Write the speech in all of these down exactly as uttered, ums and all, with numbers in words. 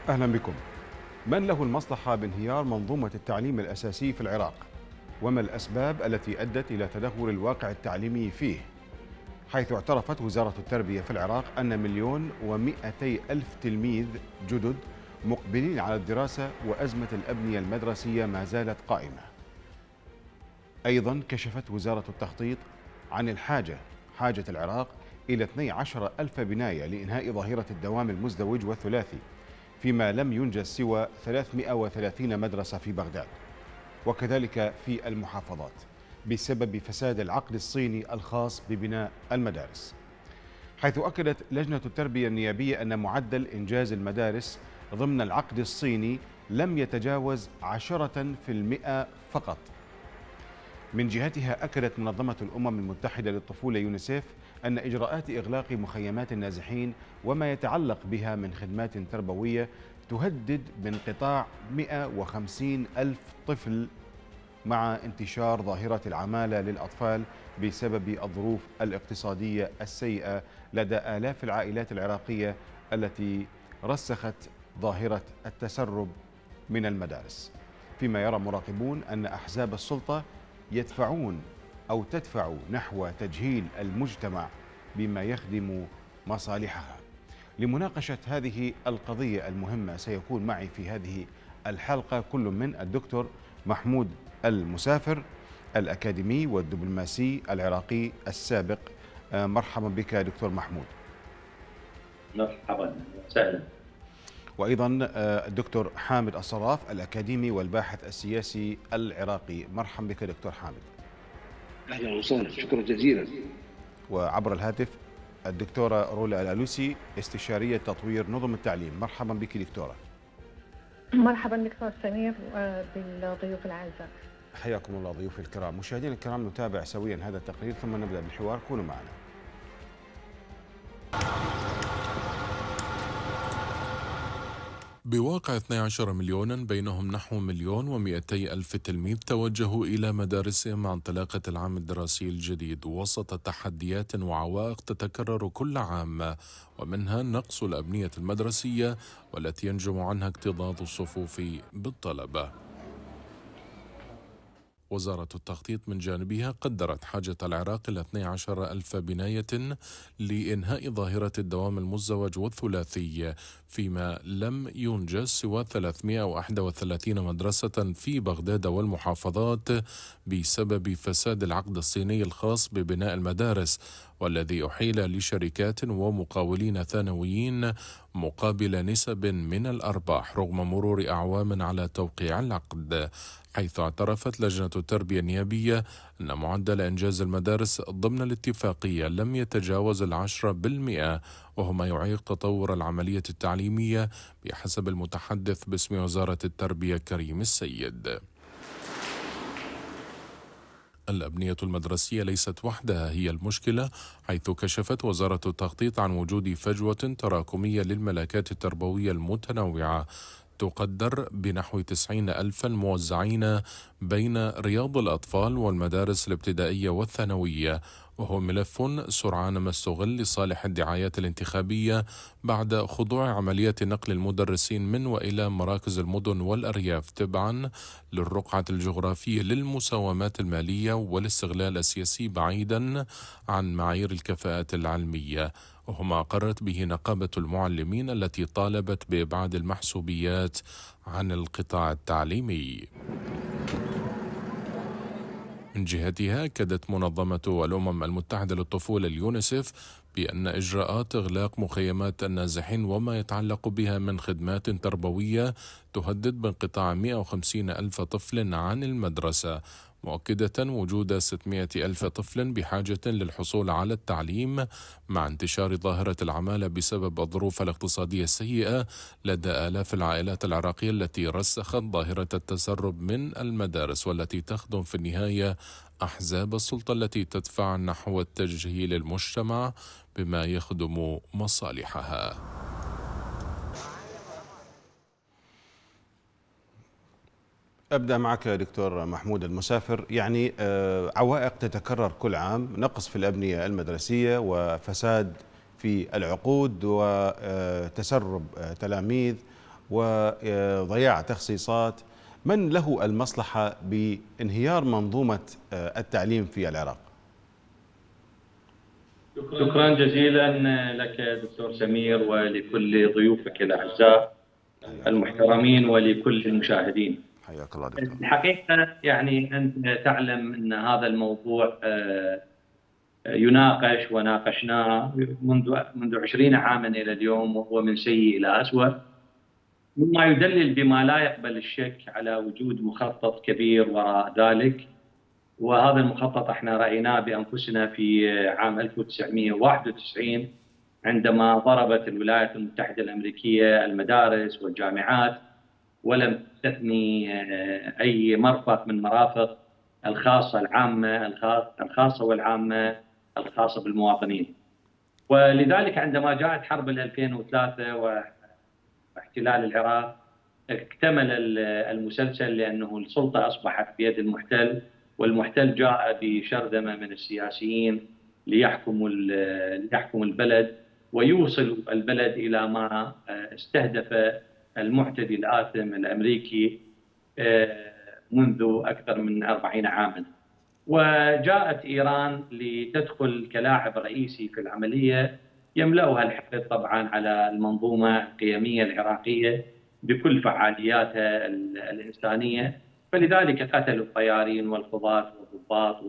أهلا بكم. من له المصلحة بانهيار منظومة التعليم الأساسي في العراق؟ وما الأسباب التي أدت إلى تدهور الواقع التعليمي فيه؟ حيث اعترفت وزارة التربية في العراق أن مليون ومئتي ألف تلميذ جدد مقبلين على الدراسة، وأزمة الأبنية المدرسية ما زالت قائمة. أيضا كشفت وزارة التخطيط عن الحاجة حاجة العراق إلى اثني عشر ألف بناية لإنهاء ظاهرة الدوام المزدوج والثلاثي، فيما لم ينجز سوى ثلاثمئة وثلاثين مدرسة في بغداد وكذلك في المحافظات بسبب فساد العقد الصيني الخاص ببناء المدارس. حيث أكدت لجنة التربية النيابية أن معدل إنجاز المدارس ضمن العقد الصيني لم يتجاوز عشرة في المئة فقط. من جهتها أكدت منظمة الأمم المتحدة للطفولة يونيسيف أن إجراءات إغلاق مخيمات النازحين وما يتعلق بها من خدمات تربوية تهدد بانقطاع مئة وخمسين ألف طفل، مع انتشار ظاهرة العمالة للأطفال بسبب الظروف الاقتصادية السيئة لدى آلاف العائلات العراقية التي رسخت ظاهرة التسرب من المدارس. فيما يرى مراقبون أن أحزاب السلطة يدفعون أو تدفع نحو تجهيل المجتمع بما يخدم مصالحها. لمناقشة هذه القضية المهمة سيكون معي في هذه الحلقة كل من الدكتور محمود المسافر، الأكاديمي والدبلوماسي العراقي السابق. مرحبا بك دكتور محمود. مرحبا وسهلا. وأيضا الدكتور حامد الصراف، الأكاديمي والباحث السياسي العراقي. مرحبا بك دكتور حامد. أهلا وسهلا، شكرا جزيلا. وعبر الهاتف الدكتورة رولا الألوسي، استشارية تطوير نظم التعليم. مرحبا بك دكتورة. مرحبا دكتور سمير بالضيوف الأعزاء. حياكم الله ضيوف الكرام. مشاهدينا الكرام، نتابع سويا هذا التقرير ثم نبدأ بالحوار. كونوا معنا. بواقع اثني عشر مليونا، بينهم نحو مليون ومئتي ألف تلميذ توجهوا إلى مدارسهم مع انطلاقة العام الدراسي الجديد وسط تحديات وعوائق تتكرر كل عام، ومنها نقص الأبنية المدرسية والتي ينجم عنها اكتظاظ الصفوف بالطلبة. وزارة التخطيط من جانبها قدرت حاجة العراق إلى اثني عشر ألف بناية لإنهاء ظاهرة الدوام المزدوج والثلاثي، فيما لم ينجز سوى ثلاثمئة وواحد وثلاثين مدرسة في بغداد والمحافظات بسبب فساد العقد الصيني الخاص ببناء المدارس، والذي أحيل لشركات ومقاولين ثانويين مقابل نسب من الأرباح رغم مرور أعوام على توقيع العقد. حيث اعترفت لجنة التربية النيابية أن معدل إنجاز المدارس ضمن الاتفاقية لم يتجاوز العشرة بالمئة، وهو ما يعيق تطور العملية التعليمية بحسب المتحدث باسم وزارة التربية كريم السيد. الأبنية المدرسية ليست وحدها هي المشكلة، حيث كشفت وزارة التخطيط عن وجود فجوة تراكمية للملكات التربوية المتنوعة تقدر بنحو تسعين ألفا موزعين بين رياض الأطفال والمدارس الابتدائية والثانوية، وهو ملف سرعان ما استغل لصالح الدعايات الانتخابية بعد خضوع عملية نقل المدرسين من وإلى مراكز المدن والأرياف تبعا للرقعة الجغرافية للمساومات المالية والاستغلال السياسي بعيدا عن معايير الكفاءات العلمية، وهو ما أقرت به نقابة المعلمين التي طالبت بإبعاد المحسوبيات عن القطاع التعليمي. من جهتها أكدت منظمة الأمم المتحدة للطفولة اليونيسيف بأن إجراءات إغلاق مخيمات النازحين وما يتعلق بها من خدمات تربوية تهدد بانقطاع مئة وخمسين ألف طفل عن المدرسة، مؤكدة وجود ستمئة ألف طفل بحاجة للحصول على التعليم، مع انتشار ظاهرة العمالة بسبب الظروف الاقتصادية السيئة لدى آلاف العائلات العراقية التي رسخت ظاهرة التسرب من المدارس، والتي تخدم في النهاية أحزاب السلطة التي تدفع نحو التجهيل المجتمع بما يخدم مصالحها. أبدأ معك دكتور محمود المسافر. يعني عوائق تتكرر كل عام، نقص في الأبنية المدرسية وفساد في العقود وتسرب تلاميذ وضياع تخصيصات، من له المصلحة بانهيار منظومة التعليم في العراق؟ شكرا جزيلا لك دكتور سمير ولكل ضيوفك الأعزاء المحترمين ولكل المشاهدين. حياك الله دكتور. الحقيقة يعني أنت تعلم أن هذا الموضوع يناقش وناقشناه منذ منذ عشرين عاما إلى اليوم، وهو من سيء إلى أسوأ، مما يدلل بما لا يقبل الشك على وجود مخطط كبير وراء ذلك. وهذا المخطط احنا رأيناه بأنفسنا في عام ألف وتسعمئة وواحد وتسعين عندما ضربت الولايات المتحدة الأمريكية المدارس والجامعات ولم تثني أي مرفق من مرافق الخاصة العامة الخاصة والعامة الخاصة بالمواطنين. ولذلك عندما جاءت حرب ألفين وثلاثة واحتلال العراق اكتمل المسلسل، لأنه السلطة أصبحت بيد المحتل، والمحتل جاء بشرذمة من السياسيين ليحكموا ليحكموا البلد ويوصل البلد إلى ما استهدف المعتدي الآثم الأمريكي منذ أكثر من أربعين عاما. وجاءت إيران لتدخل كلاعب رئيسي في العملية، يملأها الحقد طبعا على المنظومة القيمية العراقية بكل فعالياتها الإنسانية. فلذلك قتلوا الطيارين والقضاة والضباط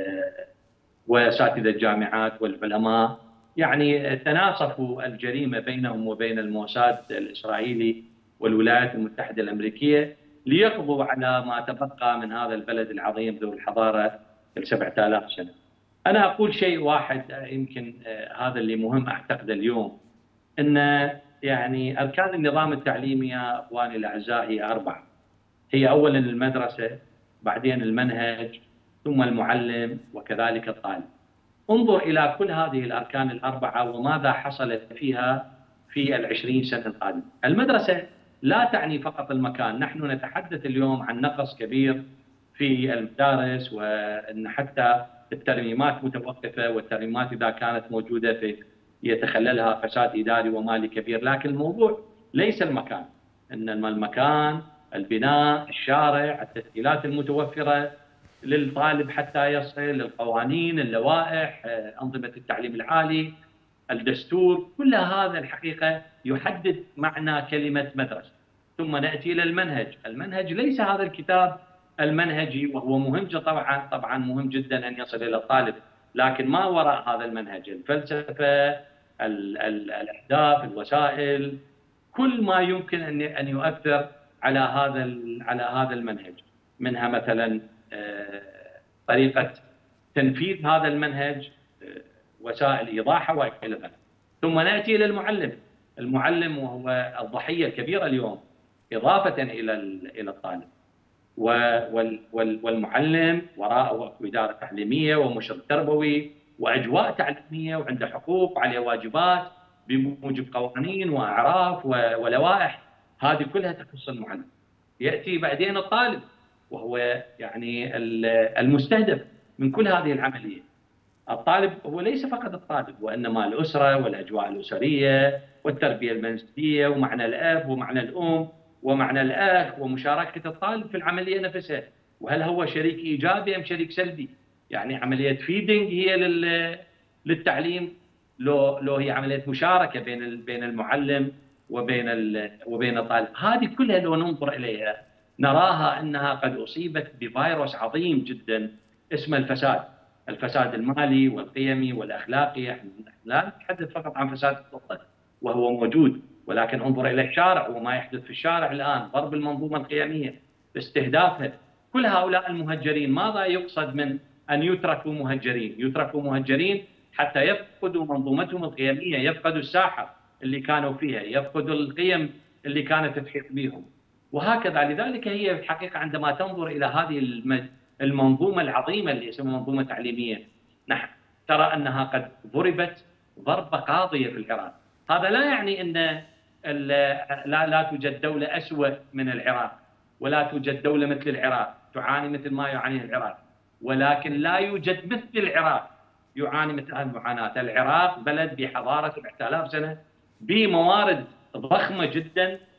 وأساتذة الجامعات والعلماء، يعني تناصفوا الجريمة بينهم وبين الموساد الإسرائيلي والولايات المتحدة الأمريكية ليقضوا على ما تبقى من هذا البلد العظيم ذو الحضارة السبعة آلاف سنة. أنا أقول شيء واحد يمكن هذا اللي مهم أعتقد اليوم، أن يعني أركان النظام التعليمي يا أخواني الأعزاء هي أربعة. هي أولا المدرسة، بعدين المنهج، ثم المعلم، وكذلك الطالب. انظر إلى كل هذه الأركان الأربعة وماذا حصل فيها في العشرين سنة القادمة. المدرسة لا تعني فقط المكان، نحن نتحدث اليوم عن نقص كبير في المدارس، وأن حتى الترميمات متوقفة، والترميمات إذا كانت موجودة في يتخللها فساد إداري ومالي كبير. لكن الموضوع ليس المكان، إنما المكان، البناء، الشارع، التسهيلات المتوفرة للطالب حتى يصل، القوانين، اللوائح، أنظمة التعليم العالي، الدستور، كل هذا الحقيقة يحدد معنى كلمة مدرسة. ثم نأتي إلى المنهج. المنهج ليس هذا الكتاب المنهجي، وهو مهم طبعا طبعا مهم جدا أن يصل إلى الطالب، لكن ما وراء هذا المنهج، الفلسفة، ال ال الأهداف، الوسائل، كل ما يمكن أن أن يؤثر على هذا على هذا المنهج، منها مثلا طريقة تنفيذ هذا المنهج، وسائل إيضاحه وإلى ذلك. ثم نأتي إلى المعلم. المعلم وهو الضحية الكبيرة اليوم إضافة إلى إلى الطالب. والمعلم وراءه إدارة تعليمية ومشرف تربوي وأجواء تعليمية، وعنده حقوق وعليه واجبات بموجب قوانين وأعراف ولوائح، هذه كلها تخص المعلم. يأتي بعدين الطالب، وهو يعني المستهدف من كل هذه العملية. الطالب هو ليس فقط الطالب، وإنما الأسرة والأجواء الأسرية والتربية المنزلية، ومعنى الأب ومعنى الأم ومعنى الأخ، ومشاركة الطالب في العملية نفسها، وهل هو شريك إيجابي أم شريك سلبي. يعني عملية فيدنج هي للتعليم، لو لو هي عملية مشاركة بين بين المعلم وبين وبين الطالب. هذه كلها لو ننظر إليها نراها أنها قد أصيبت بفيروس عظيم جدا اسمه الفساد. الفساد المالي والقيمي والأخلاقي. احنا لا نتحدث فقط عن فساد السلطة وهو موجود، ولكن انظر إلى الشارع وما يحدث في الشارع الآن، ضرب المنظومة القيمية، استهدافها. كل هؤلاء المهجرين، ماذا يقصد من أن يتركوا مهجرين؟ يتركوا مهجرين حتى يفقدوا منظومتهم القيمية، يفقدوا الساحة اللي كانوا فيها، يفقدوا القيم اللي كانت تحيط بهم، وهكذا. لذلك هي الحقيقة عندما تنظر إلى هذه المنظومة العظيمة اللي اسمها منظومة تعليمية، نحن ترى أنها قد ضربت ضربة قاضية في العراق. هذا لا يعني أن لا, لا توجد دولة أسوأ من العراق، ولا توجد دولة مثل العراق تعاني مثل ما يعانيه العراق، ولكن لا يوجد مثل العراق يعاني مثل هذه المعاناة. العراق بلد بحضارة سبعة آلاف سنة، بموارد ضخمة جدا،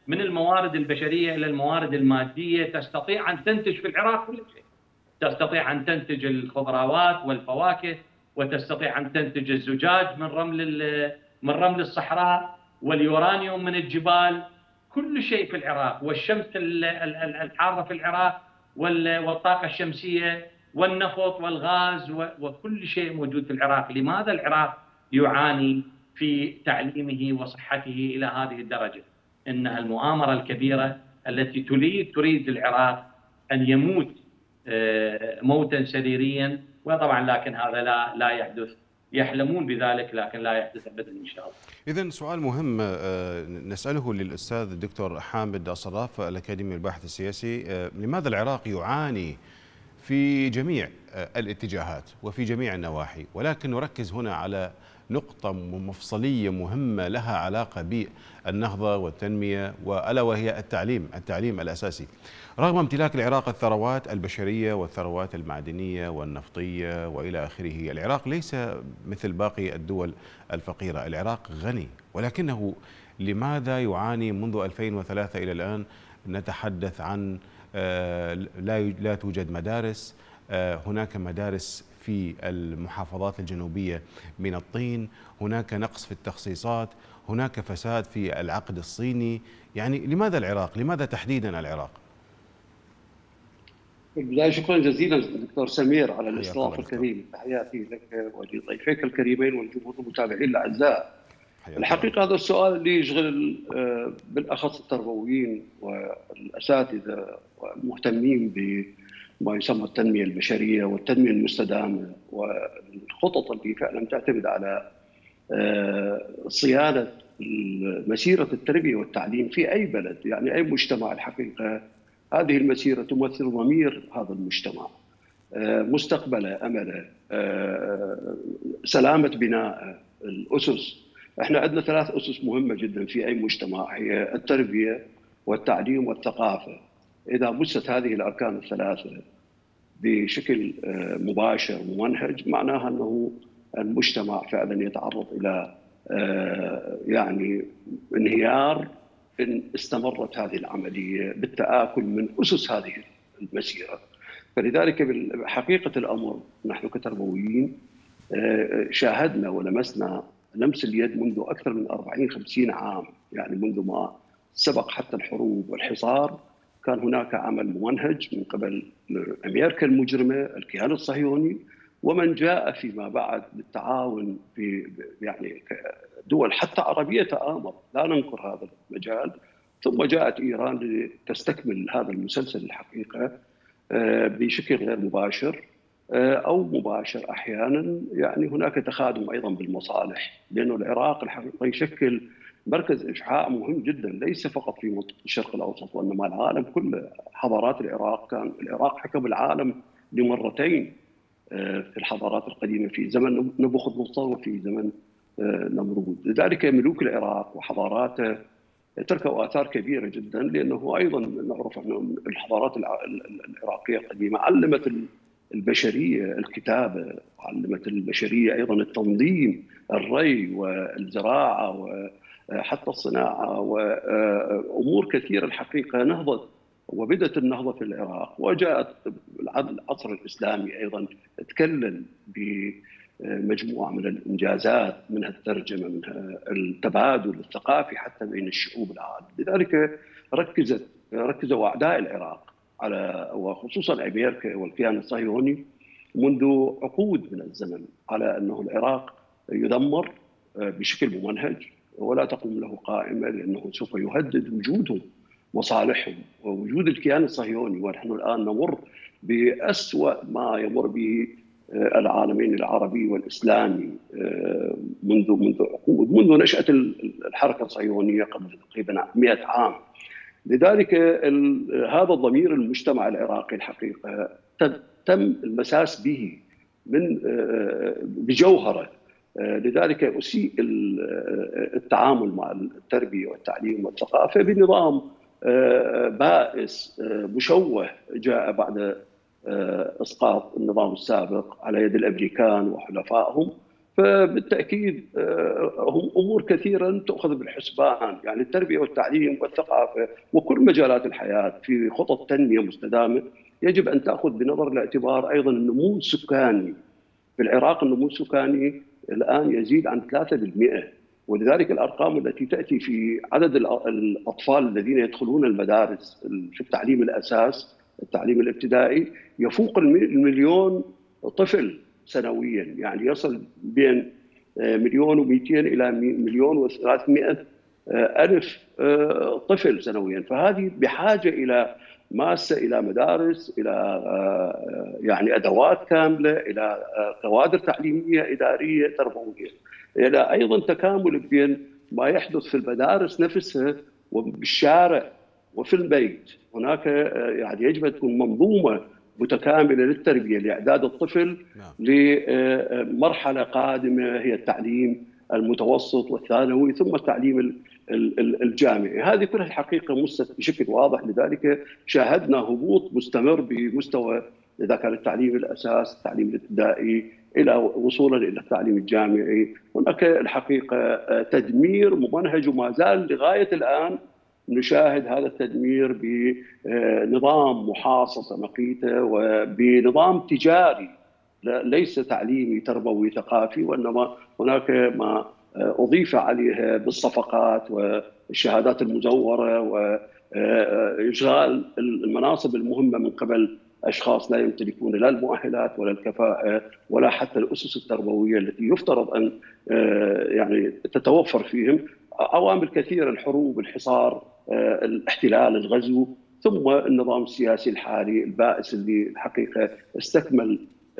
من الموارد البشرية إلى الموارد المادية، تستطيع أن تنتج في العراق كل شيء. تستطيع أن تنتج الخضروات والفواكه، وتستطيع أن تنتج الزجاج من رمل من رمل الصحراء، واليورانيوم من الجبال، كل شيء في العراق، والشمس الحارة في العراق، والطاقة الشمسية والنفط والغاز، وكل شيء موجود في العراق. لماذا العراق يعاني في تعليمه وصحته إلى هذه الدرجة؟ إنها المؤامرة الكبيرة التي تريد تريد العراق أن يموت موتا سريريا، وطبعا لكن هذا لا لا يحدث. يحلمون بذلك لكن لا يحدث ابدا ان شاء الله. اذا سؤال مهم نساله للاستاذ الدكتور حامد الصراف الاكاديمي الباحث السياسي، لماذا العراق يعاني في جميع الاتجاهات وفي جميع النواحي، ولكن نركز هنا على نقطة مفصلية مهمة لها علاقة بالنهضة والتنمية، وألا وهي التعليم، التعليم الأساسي. رغم امتلاك العراق الثروات البشرية والثروات المعدنية والنفطية وإلى آخره، العراق ليس مثل باقي الدول الفقيرة. العراق غني، ولكنه لماذا يعاني منذ ألفين وثلاثة إلى الآن؟ نتحدث عن لا لا توجد مدارس، هناك مدارس في المحافظات الجنوبية من الطين، هناك نقص في التخصيصات، هناك فساد في العقد الصيني. يعني لماذا العراق؟ لماذا تحديدا العراق؟ في البداية شكرا جزيلا دكتور سمير على الاستضافة الكريمة. تحياتي لك ولضيفيك الكريمين والجمهور المتابعين الاعزاء. الحقيقة هذا السؤال اللي يشغل بالاخص التربويين والاساتذة والمهتمين بما يسمى التنمية البشرية والتنمية المستدامة، والخطط اللي فعلا تعتمد على صيانة مسيرة التربية والتعليم في أي بلد، يعني أي مجتمع. الحقيقة هذه المسيرة تمثل ضمير هذا المجتمع، مستقبله، أمله، سلامة بناء الأسس. احنا عندنا ثلاث أسس مهمة جدا في أي مجتمع، هي التربية والتعليم والثقافة. إذا بست هذه الأركان الثلاثة بشكل مباشر ممنهج، معناها أنه المجتمع فعلا يتعرض إلى يعني انهيار إن استمرت هذه العملية بالتآكل من أسس هذه المسيرة. فلذلك بحقيقة الأمر نحن كتربويين شاهدنا ولمسنا لمس اليد منذ أكثر من أربعين خمسين عام، يعني منذ ما سبق حتى الحروب والحصار كان هناك عمل ممنهج من قبل أمريكا المجرمة، الكيان الصهيوني، ومن جاء فيما بعد بالتعاون في يعني دول حتى عربية تآمر، لا ننكر هذا المجال. ثم جاءت إيران لتستكمل هذا المسلسل الحقيقة بشكل غير مباشر أو مباشر أحيانا. يعني هناك تخادم أيضا بالمصالح، لأنه العراق الحقيقة يشكل مركز إشعاع مهم جدا، ليس فقط في منطقة الشرق الأوسط وإنما العالم كله. حضارات العراق، كان العراق حكم العالم لمرتين في الحضارات القديمة، في زمن نبوخذ نصر وفي زمن نمرود. لذلك ملوك العراق وحضاراته تركوا آثار كبيرة جدا، لأنه أيضا نعرف أن الحضارات العراقية القديمة علمت البشرية الكتابة، علمت البشرية أيضا التنظيم، الري والزراعة وحتى الصناعة وأمور كثيرة. الحقيقة نهضت وبدأت النهضة في العراق، وجاءت العصر الإسلامي أيضا تكلل بمجموعة من الإنجازات، منها الترجمة، منها التبادل الثقافي حتى بين الشعوب العالم. لذلك ركزت ركزوا أعداء العراق على، وخصوصا أمريكا والكيان الصهيوني، منذ عقود من الزمن على أنه العراق يدمر بشكل ممنهج ولا تقوم له قائمة، لأنه سوف يهدد وجودهم مصالحهم ووجود الكيان الصهيوني. ونحن الآن نمر بأسوأ ما يمر به العالمين العربي والإسلامي منذ منذ عقود، منذ نشأة الحركة الصهيونية قبل تقريبا مئة عام. لذلك هذا الضمير المجتمع العراقي الحقيقة تم المساس به من بجوهره. لذلك أسيء التعامل مع التربية والتعليم والثقافة بنظام بائس مشوه جاء بعد إسقاط النظام السابق على يد الأمريكان وحلفائهم. فبالتاكيد هم امور كثيره تؤخذ بالحسبان، يعني التربيه والتعليم والثقافه وكل مجالات الحياه في خطط تنميه مستدامه يجب ان تاخذ بنظر الاعتبار ايضا النمو السكاني. في العراق النمو السكاني الان يزيد عن ثلاثة بالمئة، ولذلك الارقام التي تاتي في عدد الاطفال الذين يدخلون المدارس في التعليم الاساس التعليم الابتدائي يفوق المليون طفل سنويا، يعني يصل بين مليون ومئتين الى مليون وثلاثمئة الف طفل سنويا. فهذه بحاجه الى ماسه، الى مدارس، الى يعني ادوات كامله، الى كوادر تعليميه اداريه تربويه، الى ايضا تكامل بين ما يحدث في المدارس نفسها وبالشارع وفي البيت. هناك يعني يجب ان تكون منظومه متكامله للتربيه لاعداد الطفل لمرحله قادمه هي التعليم المتوسط والثانوي ثم التعليم الجامعي. هذه كلها الحقيقه مست بشكل واضح، لذلك شاهدنا هبوط مستمر بمستوى اذا كان التعليم الاساس التعليم الابتدائي الى وصولا الى التعليم الجامعي. هناك الحقيقه تدمير ممنهج وما زال لغايه الان نشاهد هذا التدمير بنظام محاصصه مقيته وبنظام تجاري ليس تعليمي تربوي ثقافي، وانما هناك ما اضيف عليه بالصفقات والشهادات المزوره واشغال المناصب المهمه من قبل اشخاص لا يمتلكون لا المؤهلات ولا الكفاءه ولا حتى الاسس التربويه التي يفترض ان يعني تتوفر فيهم. عوامل كثيره، الحروب، الحصار، الاحتلال، الغزو، ثم النظام السياسي الحالي البائس اللي الحقيقه استكمل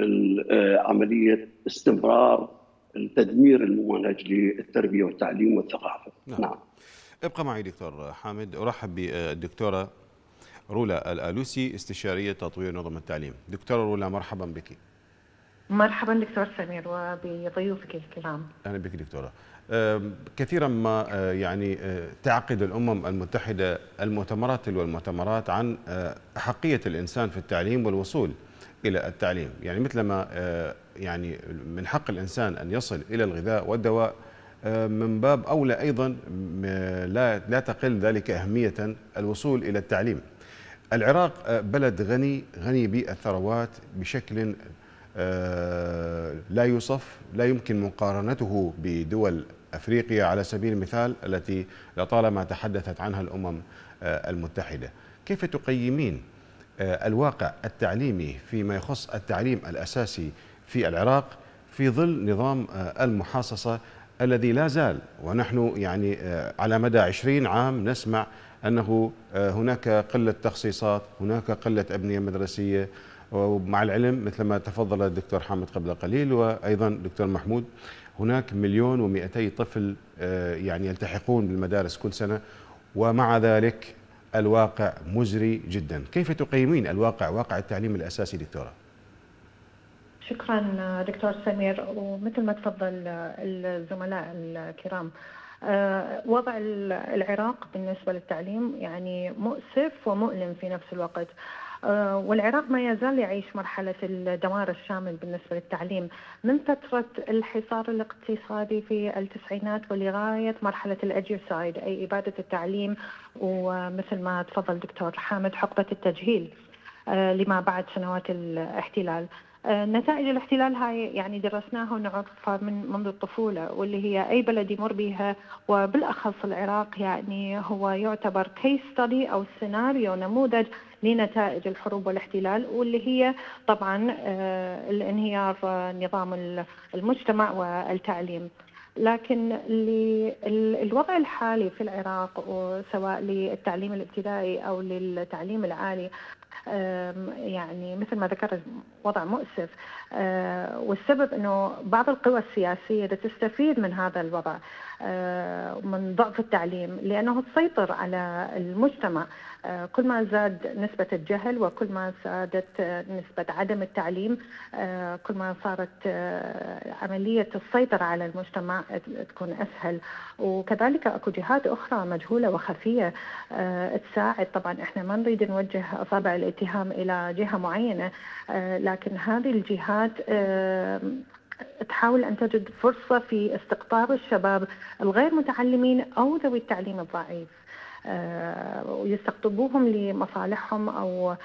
عمليه استمرار التدمير الممنهج للتربيه والتعليم والثقافه. نعم. نعم. ابقى معي دكتور حامد، ارحب بالدكتوره رولا الآلوسي استشاريه تطوير نظم التعليم. دكتوره رولا مرحبا بك. مرحبا دكتور سمير وبضيوفك الكرام. اهلا بك دكتوره. كثيرا ما يعني تعقد الامم المتحده المؤتمرات تلو المؤتمرات عن احقيه الانسان في التعليم والوصول الى التعليم، يعني مثلما يعني من حق الانسان ان يصل الى الغذاء والدواء، من باب اولى ايضا لا لا تقل ذلك اهميه الوصول الى التعليم. العراق بلد غني غني بالثروات بشكل لا يوصف، لا يمكن مقارنته بدول افريقيا على سبيل المثال التي لطالما تحدثت عنها الامم المتحده. كيف تقيمين الواقع التعليمي فيما يخص التعليم الاساسي في العراق في ظل نظام المحاصصه الذي لا زال، ونحن يعني على مدى عشرين عام نسمع انه هناك قله تخصيصات، هناك قله ابنيه مدرسيه، ومع العلم مثل ما تفضل الدكتور حامد قبل قليل وايضا دكتور محمود هناك مليون ومئتي طفل يعني يلتحقون بالمدارس كل سنه، ومع ذلك الواقع مزري جدا. كيف تقيمين الواقع، واقع التعليم الاساسي دكتوره؟ شكرا دكتور سمير، ومثل ما تفضل الزملاء الكرام، وضع العراق بالنسبه للتعليم يعني مؤسف ومؤلم في نفس الوقت. والعراق ما يزال يعيش مرحلة الدمار الشامل بالنسبة للتعليم من فترة الحصار الاقتصادي في التسعينات ولغاية مرحلة الأجيوسايد أي إبادة التعليم، ومثل ما تفضل دكتور حامد حقبة التجهيل لما بعد سنوات الاحتلال. نتائج الاحتلال هاي يعني درسناها ونعرفها من منذ الطفولة، واللي هي أي بلد يمر بها وبالأخص العراق يعني هو يعتبر كيس ستادي أو سيناريو نموذج لنتائج الحروب والاحتلال، واللي هي طبعا الانهيار نظام المجتمع والتعليم. لكن الوضع الحالي في العراق سواء للتعليم الابتدائي أو للتعليم العالي يعني مثل ما ذكرت وضع مؤسف، والسبب أنه بعض القوى السياسية تستفيد من هذا الوضع من ضعف التعليم لأنه تسيطر على المجتمع. كل ما زاد نسبة الجهل وكل ما زادت نسبة عدم التعليم كل ما صارت عملية السيطرة على المجتمع تكون أسهل. وكذلك أكو جهات أخرى مجهولة وخفية تساعد. طبعا إحنا ما نريد نوجه أصابع الاتهام إلى جهة معينة، لكن هذه الجهات تحاول أن تجد فرصة في استقطاب الشباب الغير متعلمين أو ذوي التعليم الضعيف، ويستقطبوهم لمصالحهم أو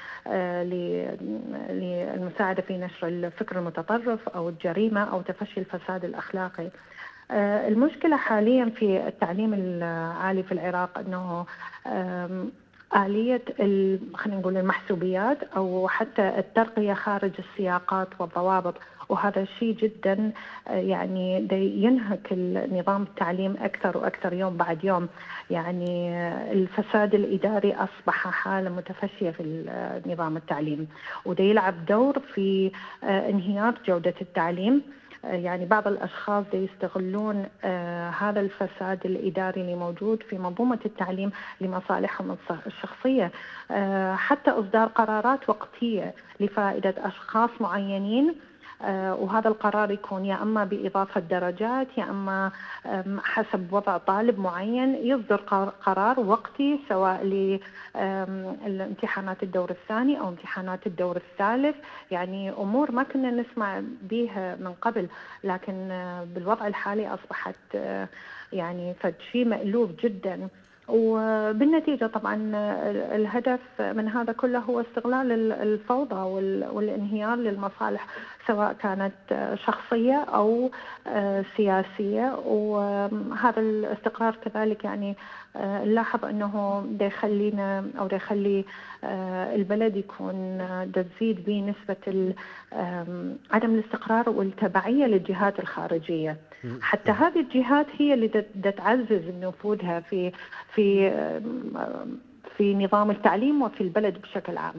للمساعدة في نشر الفكر المتطرف أو الجريمة أو تفشي الفساد الأخلاقي. المشكلة حاليا في التعليم العالي في العراق أنه آلية خلينا نقول المحسوبيات أو حتى الترقية خارج السياقات والضوابط، وهذا الشيء جدا يعني ينهك النظام التعليم أكثر وأكثر يوم بعد يوم. يعني الفساد الإداري أصبح حالة متفشية في نظام التعليم، وده يلعب دور في انهيار جودة التعليم. يعني بعض الأشخاص يستغلون آه هذا الفساد الإداري اللي موجود في منظومة التعليم لمصالحهم الشخصية، آه حتى إصدار قرارات وقتية لفائدة أشخاص معينين، آه وهذا القرار يكون يا أما بإضافة درجات يا أما حسب وضع طالب معين، يصدر قرار وقتي سواء للامتحانات الدور الثاني أو امتحانات الدور الثالث. يعني أمور ما كنا نسمع بها من قبل، لكن بالوضع الحالي أصبحت يعني فشيء مألوف جدا. وبالنتيجة طبعا الهدف من هذا كله هو استغلال الفوضى والانهيار للمصالح سواء كانت شخصية أو سياسية. وهذا الاستقرار كذلك يعني نلاحظ أنه دا يخلينا أو دا يخلي البلد يكون دا تزيد به نسبة عدم الاستقرار والتبعية للجهات الخارجية، حتى هذه الجهات هي اللي دا تعزز نفوذها في في في نظام التعليم وفي البلد بشكل عام.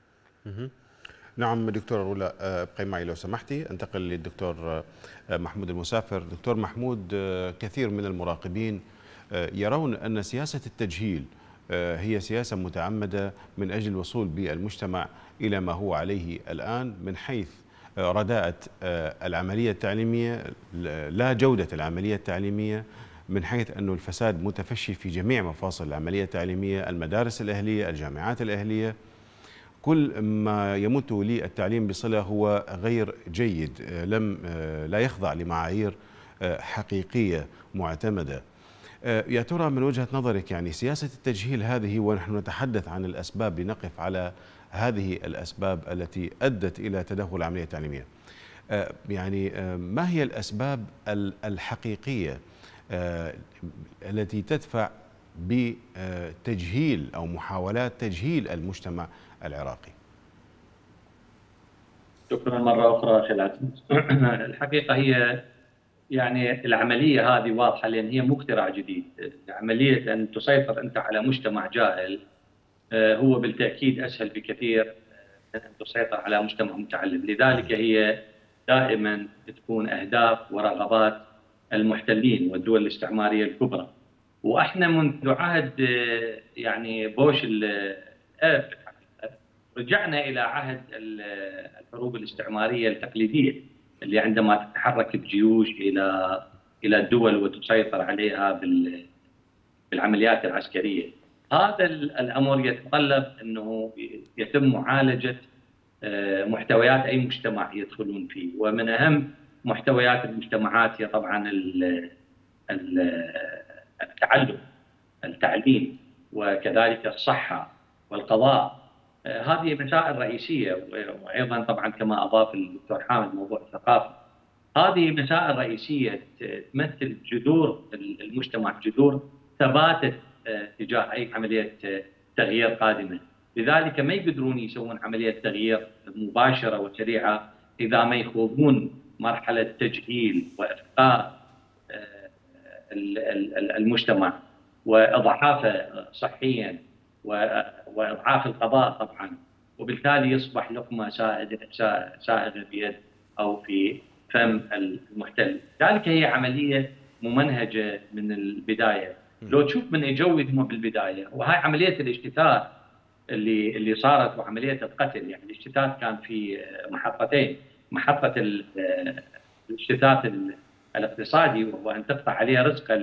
نعم دكتورة رولا، ابقي معي لو سمحتي. انتقل للدكتور محمود المسافر. دكتور محمود، كثير من المراقبين يرون أن سياسة التجهيل هي سياسة متعمدة من أجل الوصول بالمجتمع إلى ما هو عليه الآن من حيث رداءة العملية التعليمية، لا جودة العملية التعليمية، من حيث أن الفساد متفشي في جميع مفاصل العملية التعليمية، المدارس الأهلية، الجامعات الأهلية، كل ما يمت للتعليم بصلة هو غير جيد، لم لا يخضع لمعايير حقيقية معتمدة. يا ترى من وجهة نظرك يعني سياسة التجهيل هذه، ونحن نتحدث عن الأسباب لنقف على هذه الأسباب التي أدت إلى تدهور العملية التعليمية، يعني ما هي الأسباب الحقيقية التي تدفع بتجهيل أو محاولات تجهيل المجتمع العراقي؟ شكرا مرة أخرى أخي العزيز. الحقيقة هي يعني العملية هذه واضحة، لأن هي مخترع جديد. عملية أن تسيطر أنت على مجتمع جاهل هو بالتأكيد أسهل بكثير من أن تسيطر على مجتمع متعلم. لذلك هي دائما تكون أهداف ورغبات المحتلين والدول الاستعمارية الكبرى. وإحنا منذ عهد يعني بوش الآب رجعنا إلى عهد الحروب الاستعمارية التقليدية، اللي عندما تتحرك بجيوش إلى إلى الدول وتسيطر عليها بالعمليات العسكرية. هذا الأمر يتطلب أنه يتم معالجة محتويات أي مجتمع يدخلون فيه، ومن أهم محتويات المجتمعات هي طبعا التعلم، التعليم، وكذلك الصحة والقضاء. هذه مسائل رئيسية، وأيضا طبعا كما أضاف الدكتور حامد موضوع الثقافة. هذه مسائل رئيسية تمثل جذور المجتمع، جذور ثباتت تجاه أي عملية تغيير قادمة. لذلك ما يقدرون يسوون عملية تغيير مباشرة وسريعة إذا ما يخوضون مرحلة تجهيل وإفقاء المجتمع وإضعافه صحيا وإضعاف القضاء طبعا، وبالتالي يصبح لقمة سائغة بيد أو في فم المحتل. ذلك هي عملية ممنهجة من البداية. لو تشوف من يجودهم بالبداية، وهاي عملية الاشتتات اللي اللي صارت وعملية القتل. يعني الاشتتات كان في محطتين، محطة الاشتتات الاقتصادي وهو أن تقطع عليه رزقه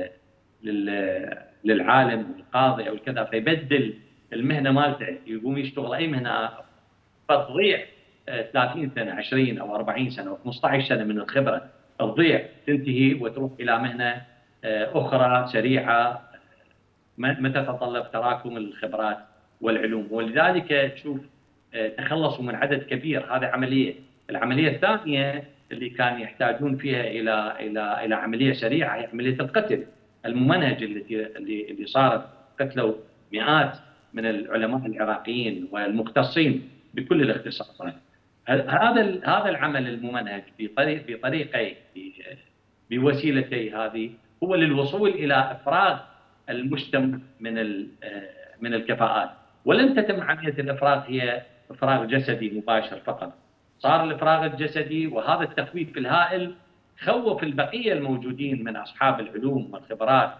للعالم والقاضي أو الكذا، فيبدل المهنة مالته، يقوم يشتغل أي مهنة فتضيع ثلاثين سنه عشرين او أربعين سنه او خمسة عشر سنه من الخبره تضيع تنتهي وتروح الى مهنه اخرى سريعه ما تتطلب تراكم الخبرات والعلوم، ولذلك تشوف تخلصوا من عدد كبير. هذه عمليه. العمليه الثانيه اللي كان يحتاجون فيها الى الى الى عمليه سريعه هي عمليه القتل الممنهج التي اللي اللي صارت. قتلوا مئات من العلماء العراقيين والمختصين بكل الاختصاصات. هذا هذا العمل الممنهج بطريق بطريقي بوسيلتي هذه هو للوصول الى افراغ المجتمع من من الكفاءات، ولن تتم عمليه الافراغ هي افراغ جسدي مباشر فقط. صار الافراغ الجسدي وهذا التخويف الهائل خوف البقيه الموجودين من اصحاب العلوم والخبرات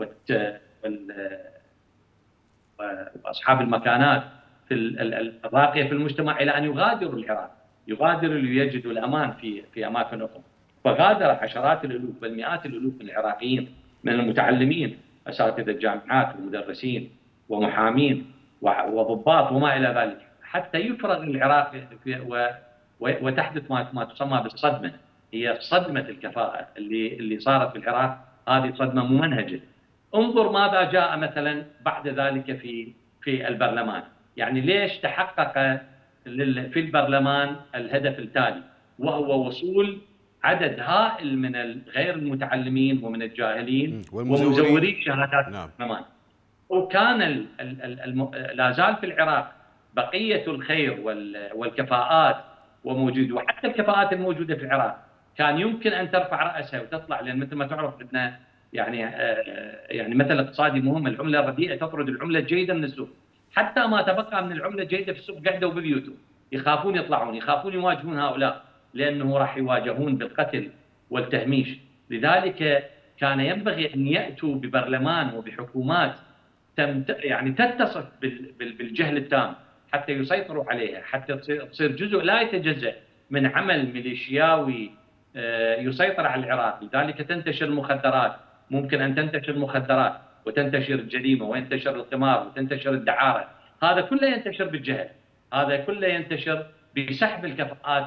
واصحاب المكانات في الراقيه في المجتمع الى ان يغادروا العراق، يغادروا ليجدوا الامان في في اماكن اخرى. فغادر عشرات الالوف بل مئات الالوف من العراقيين من المتعلمين، اساتذه الجامعات ومدرسين ومحامين وضباط وما الى ذلك، حتى يفرغ العراق وتحدث ما ما تسمى بالصدمه. هي صدمه الكفاءه اللي اللي صارت في العراق، هذه صدمه ممنهجه. انظر ماذا جاء مثلا بعد ذلك في في البرلمان، يعني ليش تحقق في البرلمان الهدف التالي، وهو وصول عدد هائل من غير المتعلمين ومن الجاهلين ومزوري شهادات البرلمان. نعم. وكان ال ال ال لا زال في العراق بقيه الخير والكفاءات وموجود، وحتى الكفاءات الموجوده في العراق كان يمكن ان ترفع راسها وتطلع، لان مثل ما تعرف ان يعني يعني مثل اقتصادي مهم، العمله الرديئه تطرد العمله الجيده من السوق. حتى ما تبقى من العمله الجيده في السوق قعدوا ببيوتهم، يخافون يطلعون، يخافون يواجهون هؤلاء، لانه راح يواجهون بالقتل والتهميش. لذلك كان ينبغي ان ياتوا ببرلمان وبحكومات يعني تتصف بالجهل التام حتى يسيطروا عليها، حتى تصير جزء لا يتجزأ من عمل ميليشياوي يسيطر على العراق. لذلك تنتشر المخدرات، ممكن ان تنتشر المخدرات وتنتشر الجريمه وينتشر القمار وتنتشر الدعاره. هذا كله ينتشر بالجهل، هذا كله ينتشر بسحب الكفاءات،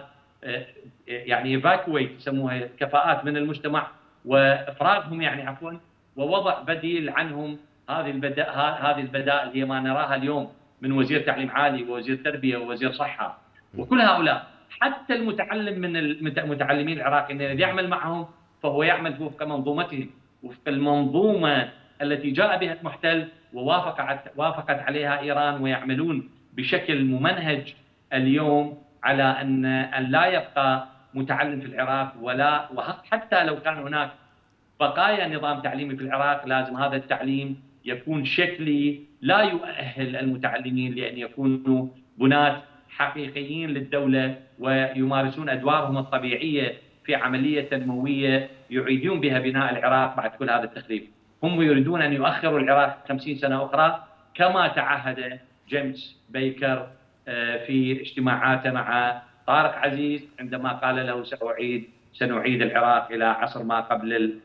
يعني ايفاكويت يسموها كفاءات من المجتمع وافراغهم يعني عفوا، ووضع بديل عنهم. هذه البدائل هذه البدائل هي ما نراها اليوم من وزير تعليم عالي ووزير تربيه ووزير صحه، وكل هؤلاء حتى المتعلم من المتعلمين العراقيين الذي يعمل معهم فهو يعمل وفق منظومتهم، وفق المنظومه التي جاء بها المحتل ووافقت وافقت عليها ايران، ويعملون بشكل ممنهج اليوم على ان ان لا يبقى متعلم في العراق، ولا وحتى لو كان هناك بقايا نظام تعليمي في العراق لازم هذا التعليم يكون شكلي لا يؤهل المتعلمين لان يكونوا بناة حقيقيين للدوله ويمارسون ادوارهم الطبيعيه في عمليه تنمويه يعيدون بها بناء العراق بعد كل هذا التخريب. هم يريدون ان يؤخروا العراق خمسين سنه اخرى كما تعهد جيمس بيكر في اجتماعاته مع طارق عزيز عندما قال له سأعيد سنعيد العراق الى عصر ما قبل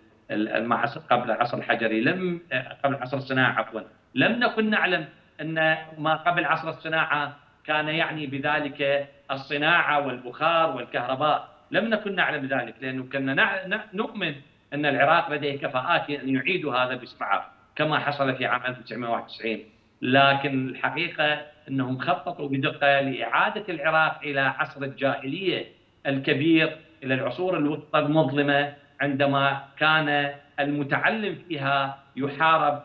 قبل العصر الحجري، لم قبل عصر الصناعه عفوا. لم نكن نعلم ان ما قبل عصر الصناعه كان يعني بذلك الصناعه والبخار والكهرباء، لم نكن نعلم ذلك، لانه كنا نؤمن ان العراق لديه كفاءات ان يعيدوا هذا بسرعه كما حصل في عام ألف وتسعمئة وواحد وتسعين. لكن الحقيقه انهم خططوا بدقه لاعاده العراق الى عصر الجاهليه الكبير، الى العصور الوسطى المظلمه، عندما كان المتعلم فيها يحارب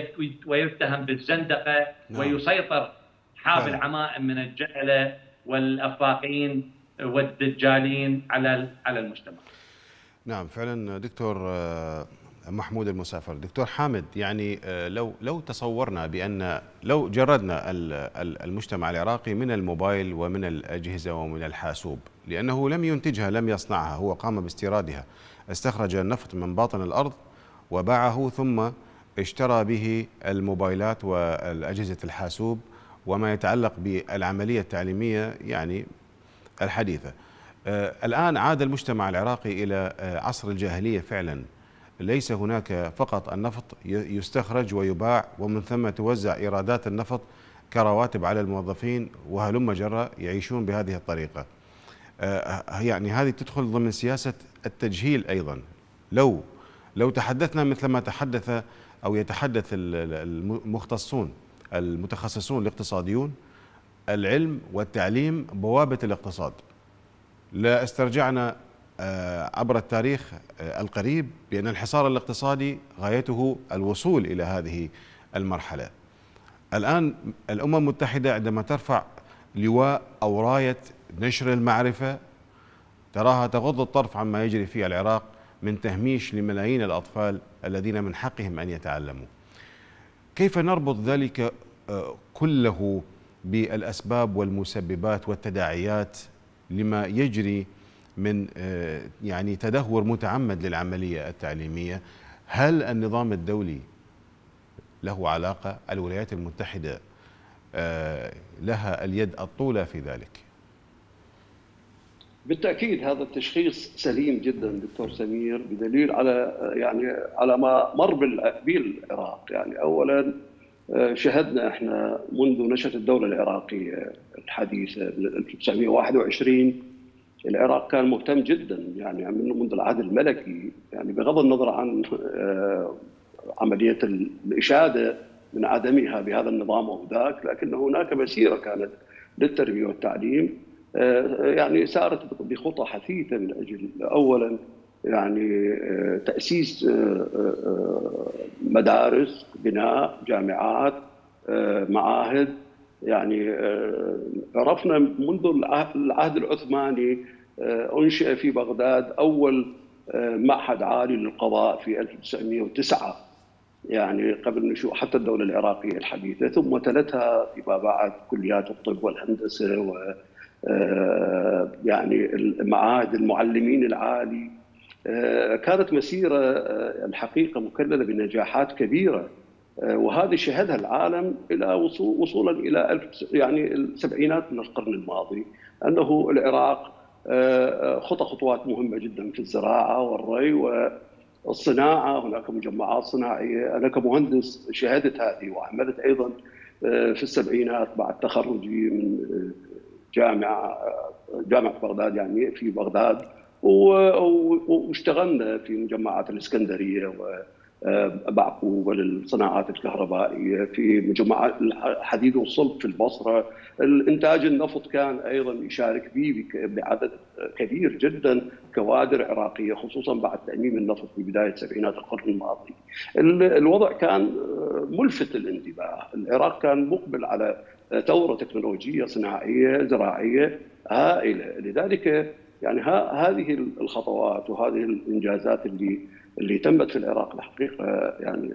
ويتهم بالزندقه ويسيطر حاب العمائم من الجهله والافاقين والدجالين على على المجتمع. نعم فعلا دكتور محمود المسافر. دكتور حامد، يعني لو لو تصورنا بأن لو جردنا المجتمع العراقي من الموبايل ومن الأجهزة ومن الحاسوب، لأنه لم ينتجها لم يصنعها، هو قام باستيرادها، استخرج النفط من باطن الأرض وباعه ثم اشترى به الموبايلات والأجهزة الحاسوب وما يتعلق بالعملية التعليمية يعني الحديثة. الآن عاد المجتمع العراقي إلى عصر الجاهلية فعلا، ليس هناك فقط النفط يستخرج ويباع ومن ثم توزع إيرادات النفط كرواتب على الموظفين وهلم جرة يعيشون بهذه الطريقة. يعني هذه تدخل ضمن سياسة التجهيل أيضا. لو لو تحدثنا مثل ما تحدث أو يتحدث المختصون المتخصصون الاقتصاديون، العلم والتعليم بوابة الاقتصاد. لا استرجعنا عبر التاريخ القريب بأن الحصار الاقتصادي غايته الوصول إلى هذه المرحلة. الآن الأمم المتحدة عندما ترفع لواء أو راية نشر المعرفة تراها تغض الطرف عما يجري في العراق من تهميش لملايين الأطفال الذين من حقهم أن يتعلموا. كيف نربط ذلك كله بالأسباب والمسببات والتداعيات لما يجري من يعني تدهور متعمد للعملية التعليمية؟ هل النظام الدولي له علاقة؟ الولايات المتحدة لها اليد الطولى في ذلك؟ بالتأكيد هذا التشخيص سليم جدا دكتور سمير، بدليل على يعني على ما مر بالعراق. يعني أولا شهدنا احنا منذ نشأة الدولة العراقية الحديثة من ألف وتسعمئة وواحد وعشرين العراق كان مهتم جدا يعني منذ العهد الملكي، يعني بغض النظر عن عملية الإشادة من عدمها بهذا النظام أو ذاك، لكن هناك مسيرة كانت للتربية والتعليم يعني سارت بخطى حثيثة من أجل أولا يعني تأسيس مدارس، بناء جامعات، معاهد. يعني عرفنا منذ العهد العثماني أنشئ في بغداد أول معهد عالي للقضاء في ألف وتسعمئة وتسعة، يعني قبل نشوء حتى الدولة العراقية الحديثة، ثم تلتها فيما بعد كليات الطب والهندسة و يعني معاهد المعلمين العالي. كانت مسيرة الحقيقة مكللة بنجاحات كبيرة، وهذه شهدها العالم إلى وصول وصولا إلى ألف يعني السبعينات من القرن الماضي، أنه العراق خطى خطوات مهمة جدا في الزراعة والري والصناعة. هناك مجمعات صناعية، أنا كمهندس شهدت هذه وعملت أيضا في السبعينات بعد تخرجي من جامعة جامعة بغداد يعني في بغداد، واشتغلنا في مجمعات الإسكندرية وبعقوبة للصناعات الكهربائية، في مجمعات الحديد والصلب في البصرة. الإنتاج النفط كان أيضا يشارك به بعدد كبير جدا كوادر عراقية، خصوصا بعد تأميم النفط في بداية سبعينات القرن الماضي. الوضع كان ملفت للانتباه، العراق كان مقبل على ثورة تكنولوجية صناعية زراعية هائلة. لذلك يعني هذه الخطوات وهذه الإنجازات اللي اللي تمت في العراق الحقيقة يعني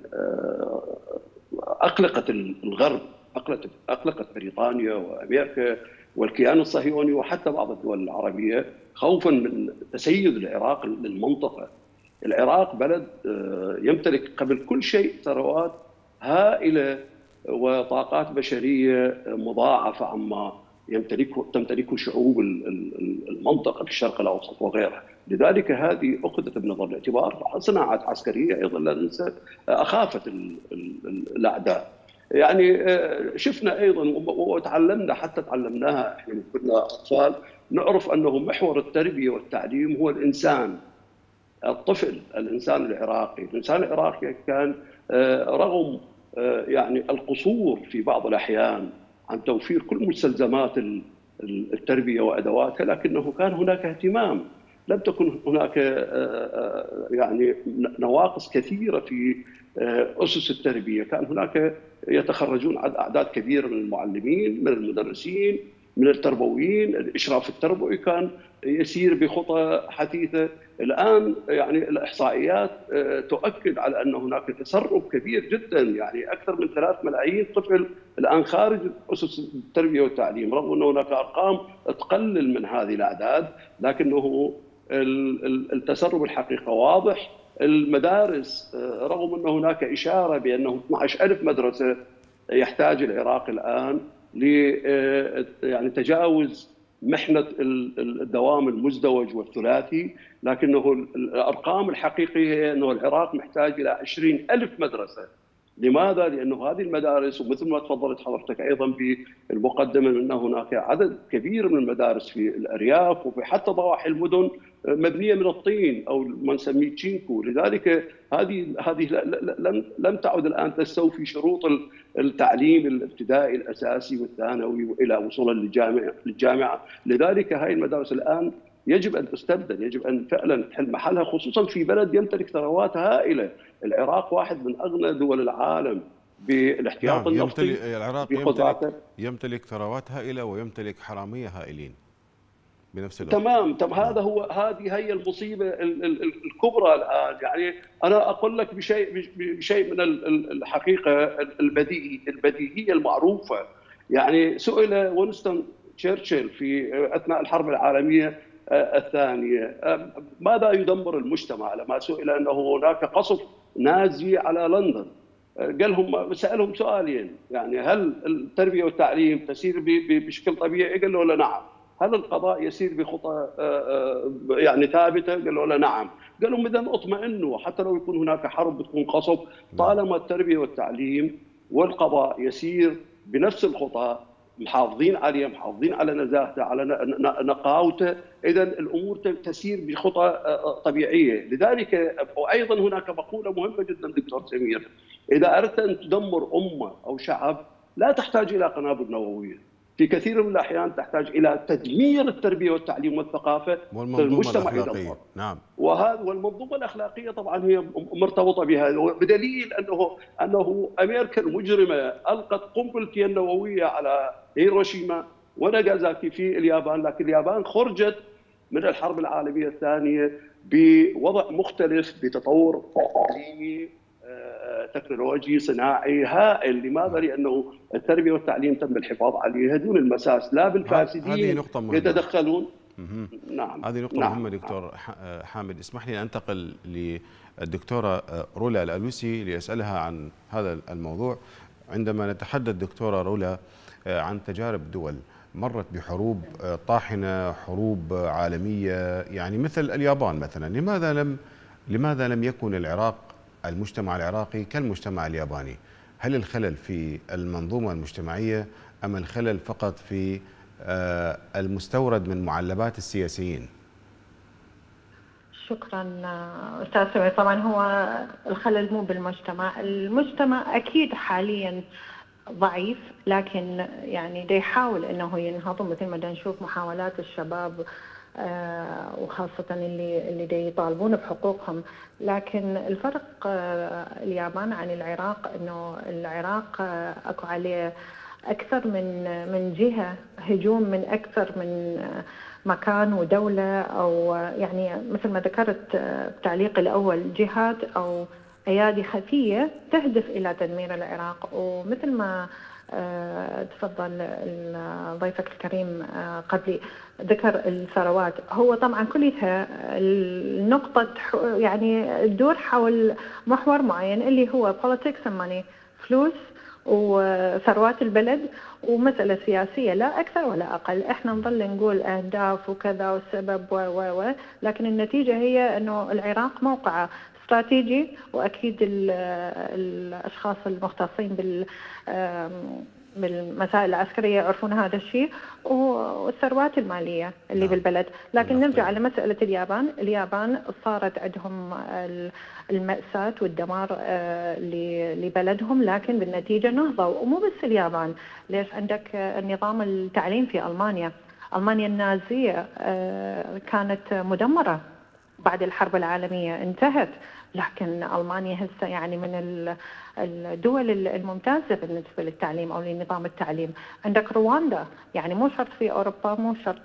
أقلقت الغرب، أقلقت أقلقت بريطانيا وأمريكا والكيان الصهيوني وحتى بعض الدول العربية، خوفا من تسيد العراق للمنطقة. العراق بلد يمتلك قبل كل شيء ثروات هائلة وطاقات بشرية مضاعفة عما يمتلكه تمتلكه شعوب المنطقة في الشرق الأوسط وغيرها. لذلك هذه أخذت بنظر الاعتبار. صناعات عسكرية أيضا لا ننسى أخافت الأعداء. يعني شفنا أيضا وتعلمنا حتى تعلمناها إحنا كنا أطفال، نعرف أنه محور التربية والتعليم هو الإنسان، الطفل، الإنسان العراقي. الإنسان العراقي كان رغم يعني القصور في بعض الأحيان عن توفير كل مستلزمات التربية وأدواتها، لكنه كان هناك اهتمام. لم تكن هناك يعني نواقص كثيرة في أسس التربية، كان هناك يتخرجون أعداد كبيرة من المعلمين، من المدرسين، من التربويين. الإشراف التربوي كان يسير بخطى حثيثة. الآن يعني الإحصائيات تؤكد على أن هناك تسرب كبير جدا، يعني أكثر من ثلاث ملايين طفل الآن خارج أسس التربية والتعليم، رغم أن هناك أرقام تقلل من هذه الأعداد، لكنه التسرب الحقيقة واضح. المدارس رغم أن هناك إشارة بأنه اثني عشر ألف مدرسة يحتاج العراق الآن ل يعني تجاوز محنة الدوام المزدوج والثلاثي، لكنه الأرقام الحقيقية هي أنه العراق محتاج إلى عشرين ألف مدرسة لماذا؟ لأنه هذه المدارس، ومثل ما تفضلت حضرتك أيضا بالمقدمة، أن هناك عدد كبير من المدارس في الأرياف وفي حتى ضواحي المدن مبنية من الطين أو ما نسميه تشينكو. لذلك هذه هذه لم لم تعد الآن تستوفي شروط التعليم الابتدائي الأساسي والثانوي إلى وصولا للجامعة للجامعة. لذلك هذه المدارس الآن يجب أن تستبدل، يجب أن فعلا تحل محلها، خصوصا في بلد يمتلك ثروات هائلة. العراق واحد من أغنى دول العالم بالاحتياط نعم، النفطي. يمتلك العراق يمتلك يمتلك ثروات هائلة ويمتلك حرامية هائلين بنفس الوقت. تمام. طب هذا هو هذه هي المصيبة الكبرى الآن. يعني أنا أقول لك بشيء بشيء من الحقيقة البديهي البديهية المعروفة. يعني سئل وينستون تشرشل في أثناء الحرب العالمية الثانية ماذا يدمر المجتمع، لما سئل أنه هناك قصف نازي على لندن، قال لهم سألهم سؤالين، يعني هل التربية والتعليم تسير بشكل طبيعي؟ قال له لا نعم. هل القضاء يسير بخطى يعني ثابتة؟ قال له لا نعم. قال لهم إذا اطمئنوا، حتى لو يكون هناك حرب بتكون قصف، طالما التربية والتعليم والقضاء يسير بنفس الخطى، محافظين عليه، محافظين على نزاهته، على نقاوته، إذا الأمور تسير بخطى طبيعية. لذلك وأيضا هناك مقولة مهمة جدا دكتور سمير، إذا أردت أن تدمر أمة أو شعب لا تحتاج إلى قنابل نووية، في كثير من الأحيان تحتاج إلى تدمير التربية والتعليم والثقافة والمنظومة الأخلاقية. نعم. وهذا والمنظومة الأخلاقية طبعا هي مرتبطة بهذا، بدليل أنه أنه أمريكا المجرمة ألقت قنبلتها النووية على هيروشيما وناغازاكي في اليابان، لكن اليابان خرجت من الحرب العالمية الثانية بوضع مختلف، بتطور تعليمي تكنولوجي صناعي هائل. لماذا؟ لأنه التربية والتعليم تم الحفاظ عليها دون المساس لا بالفاسدين يتدخلون. نعم، هذه نقطة نعم. مهمة دكتور حامد. اسمح لي أن أنتقل للدكتورة رولا الألوسي لأسألها عن هذا الموضوع. عندما نتحدث دكتورة رولا عن تجارب دول مرت بحروب طاحنة، حروب عالمية، يعني مثل اليابان مثلا، لماذا لم لماذا لم يكن العراق المجتمع العراقي كالمجتمع الياباني؟ هل الخلل في المنظومة المجتمعية أم الخلل فقط في المستورد من معلبات السياسيين؟ شكرا أستاذ سمير. طبعا هو الخلل مو بالمجتمع، المجتمع أكيد حاليا ضعيف، لكن يعني دا يحاول أنه ينهض، مثل ما دا نشوف محاولات الشباب آه وخاصة اللي اللي دا يطالبون بحقوقهم. لكن الفرق آه اليابان عن العراق أنه العراق آه أكو عليه أكثر من من جهة هجوم من أكثر من آه مكان ودولة، أو يعني مثل ما ذكرت بتعليقي الأول جهات أو أيادي خفية تهدف إلى تدمير العراق. ومثل ما تفضل ضيفك الكريم قبلي ذكر الثروات، هو طبعا كلها النقطة يعني تدور حول محور معين اللي هو politics and money، فلوس وثروات البلد ومسألة سياسية لا أكثر ولا أقل. إحنا نظل نقول أهداف وكذا والسبب و و و لكن النتيجة هي أنه العراق موقع استراتيجي، وأكيد الأشخاص المختصين بال بالمسائل العسكرية يعرفون هذا الشيء، والثروات المالية اللي بالبلد. لكن نرجع على مسألة اليابان. اليابان صارت عندهم المأساة والدمار لبلدهم، لكن بالنتيجة نهضوا. ومو بس اليابان، ليش عندك النظام التعليم في ألمانيا. ألمانيا النازية كانت مدمرة بعد الحرب العالمية، انتهت، لكن ألمانيا هسه يعني من الدول الممتازة بالنسبة للتعليم أو لنظام التعليم. عندك رواندا، يعني مو شرط في أوروبا، مو شرط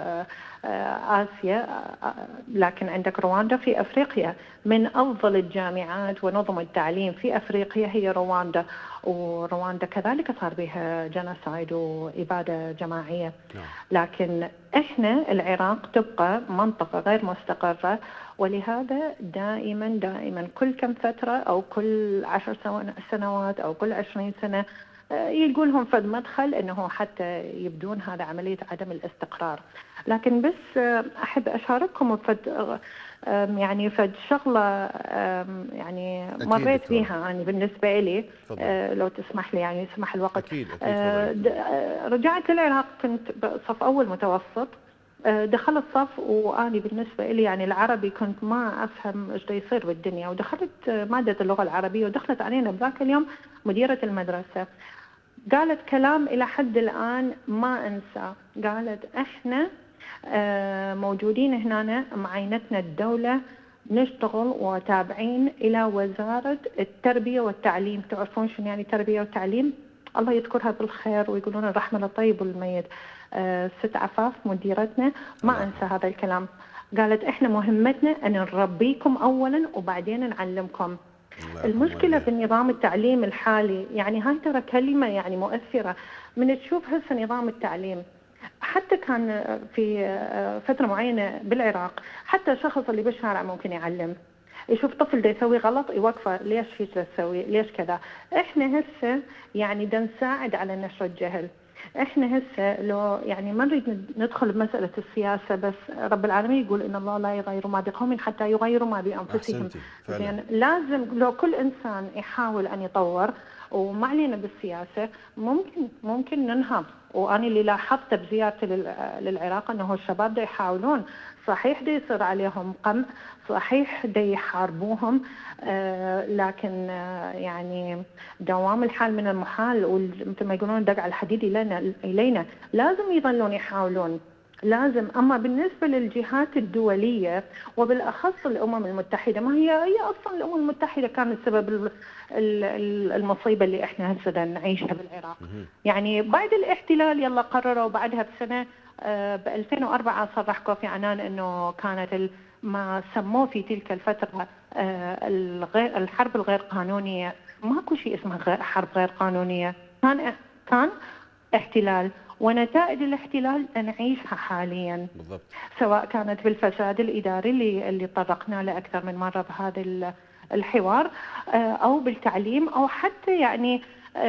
آسيا، لكن عندك رواندا في أفريقيا، من أفضل الجامعات ونظم التعليم في أفريقيا هي رواندا. ورواندا كذلك صار بها جنوسايد وإبادة جماعية. لكن إحنا العراق تبقى منطقة غير مستقرة، ولهذا دائما دائما كل كم فترة أو كل عشر سنوات أو كل عشرين سنة يلقون فد مدخل أنه حتى يبدون هذا عملية عدم الاستقرار. لكن بس أحب أشارككم بفد يعني فد شغلة يعني مريت فيها أنا بالنسبة لي. فضل. لو تسمح لي يعني يسمح الوقت. أكيد أكيد. رجعت للعراق كنت صف أول متوسط، دخلت صف وأنا بالنسبة لي يعني العربي كنت ما أفهم إيش يصير بالدنيا، ودخلت مادة اللغة العربية ودخلت علينا بذاك اليوم مديرة المدرسة قالت كلام إلى حد الآن ما أنسى. قالت إحنا موجودين هنا معينتنا الدولة نشتغل وتابعين إلى وزارة التربية والتعليم. تعرفون شنو يعني تربية والتعليم؟ الله يذكرها بالخير ويقولون الرحمة للطيب والميت. ست عفاف مديرتنا ما أنسى هذا الكلام. قالت إحنا مهمتنا أن نربيكم أولا وبعدين نعلمكم. المشكلة في النظام التعليم الحالي يعني هاي ترى كلمة يعني مؤثرة. من تشوف هسه نظام التعليم حتى كان في فترة معينة بالعراق حتى شخص اللي بالشارع ممكن يعلم، يشوف طفل دا يسوي غلط يوقفه، ليش هيك تسوي، ليش كذا. احنا هسه يعني دا نساعد على نشر الجهل. احنا هسه لو يعني ما نريد ندخل بمسألة السياسة، بس رب العالمين يقول ان الله لا يغير ما بقوم حتى يغيروا ما بانفسهم. يعني لازم لو كل انسان يحاول ان يطور وما علينا بالسياسة ممكن ممكن ننهض. وأنا اللي لاحظته بزيارتي للعراق أنه الشباب دا يحاولون، صحيح دا يصير عليهم قمع، صحيح دا يحاربوهم، آه لكن آه يعني دوام الحال من المحال، ومثل ما يقولون دق على الحديد إلينا, إلينا لازم يظلون يحاولون لازم. أما بالنسبة للجهات الدولية وبالأخص الأمم المتحدة، ما هي هي أصلا الأمم المتحدة كانت سبب المصيبة اللي إحنا هسه نعيشها بالعراق. يعني بعد الاحتلال يلا قرروا بعدها بسنة ب ألفين وأربعة صرح كوفي عنان إنه كانت ما سموه في تلك الفترة الحرب الغير قانونية. ماكو شيء اسمه حرب غير قانونية، كان كان احتلال، ونتائج الاحتلال نعيشها حاليا. بالضبط. سواء كانت بالفساد الإداري اللي اللي طرقنا له أكثر من مرة بهذا الحوار، أو بالتعليم، أو حتى يعني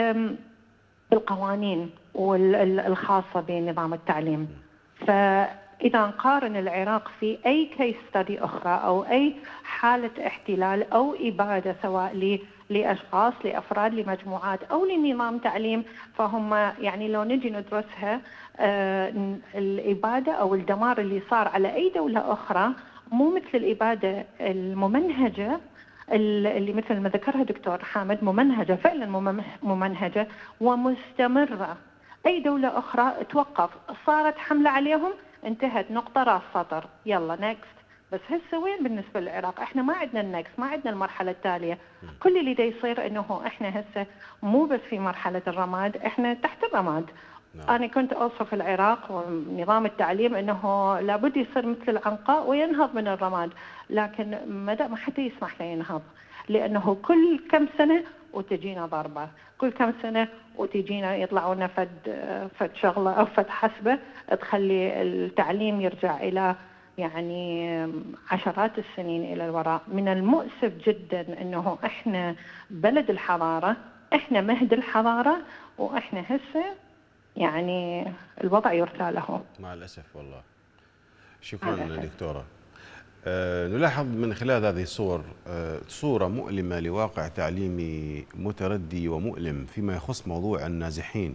بالقوانين الخاصة بنظام التعليم. فإذا نقارن العراق في أي كيس ستادي أخرى أو أي حالة احتلال أو إبادة، سواء لأشخاص لأفراد لمجموعات أو لنظام تعليم، فهم يعني لو نجي ندرسها آه الإبادة أو الدمار اللي صار على أي دولة أخرى مو مثل الإبادة الممنهجة اللي مثل ما ذكرها دكتور حامد، ممنهجة فعلا ممنهجة ومستمرة. أي دولة أخرى توقف، صارت حملة عليهم، انتهت، نقطة راس سطر، يلا نيكست. بس هسه وين بالنسبة للعراق؟ احنا ما عندنا النكس، ما عندنا المرحلة التالية. كل اللي دا يصير انه احنا هسه مو بس في مرحلة الرماد، احنا تحت الرماد. نعم. انا كنت اوصف العراق ونظام التعليم انه لابد يصير مثل العنقاء وينهض من الرماد، لكن ما ما حتى يسمح له ينهض، لانه كل كم سنة وتجينا ضربة، كل كم سنة وتجينا يطلعونا فد فد شغلة او فد حسبة تخلي التعليم يرجع الى يعني عشرات السنين إلى الوراء. من المؤسف جدا أنه إحنا بلد الحضارة، إحنا مهد الحضارة، وإحنا هسه يعني الوضع يرثى له مع الأسف. والله شكرا دكتورة. أه نلاحظ من خلال هذه الصور أه صورة مؤلمة لواقع تعليمي متردي ومؤلم فيما يخص موضوع النازحين.